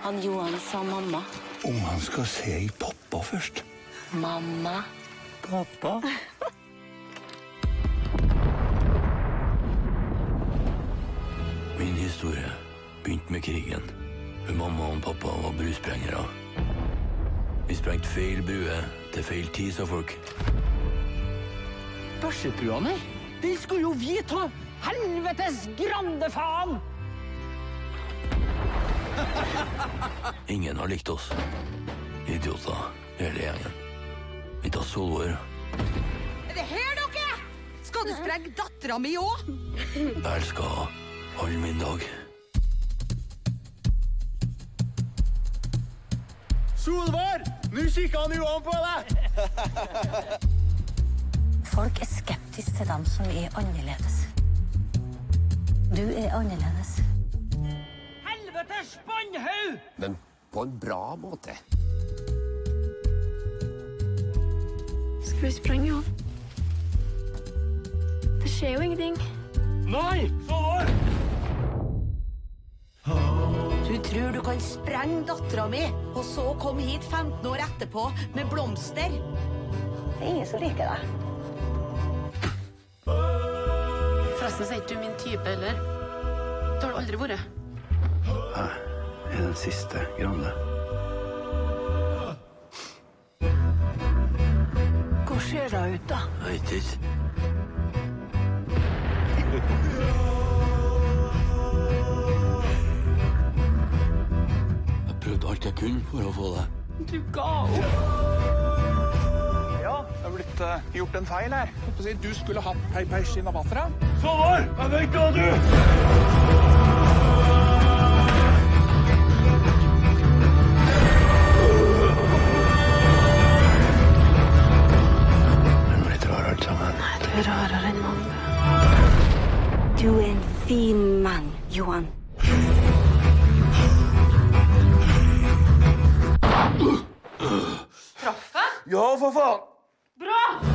Han Johan sa mamma. Ungene skal se i pappa først. Mamma. Pappa? Min historie begynte med krigen. Mamma og pappa var brusprengere. Vi sprengte feil brue til feil tid, sa folk. Børsebrua mi? Den skulle jo vi ta! Helvetes grande faen! Ingen har likt oss. Idioter, hele gjengen. Vi tar Solvor. Er det her dere? Skal du sprenge dattera mi også? Jeg elsker all min dag. Solvor! Nå kikker han Johan på deg! Folk er skeptiske til dem som er annerledes. Du er annerledes. Helvetes spannhaug! Men på en bra måte. Skal vi sprenge, Johan? Det skjer jo ingenting. Nei! Solvor! Du tror du kan sprenge dattera mi, og så komme hit 15 år etterpå med blomster? Det er ingen som liker deg. Forresten så er ikke du min type, eller? Det har du aldri vært. Jeg er den siste Grande. Hvor ser det ut, da? Jeg vet ikke. Jeg prøvde alt jeg kunne for å få det. Du ga opp. Ja, det har blitt gjort en feil her. Jeg håper å si, du skulle hatt Pei-Peis i Navatra. Solvor! Jeg vet hva du! Det er litt rar alt sammen. Nei, du er rarere enn mange. Du er en fin mann, Johan. Kaffe? Ja, for faen! Bra!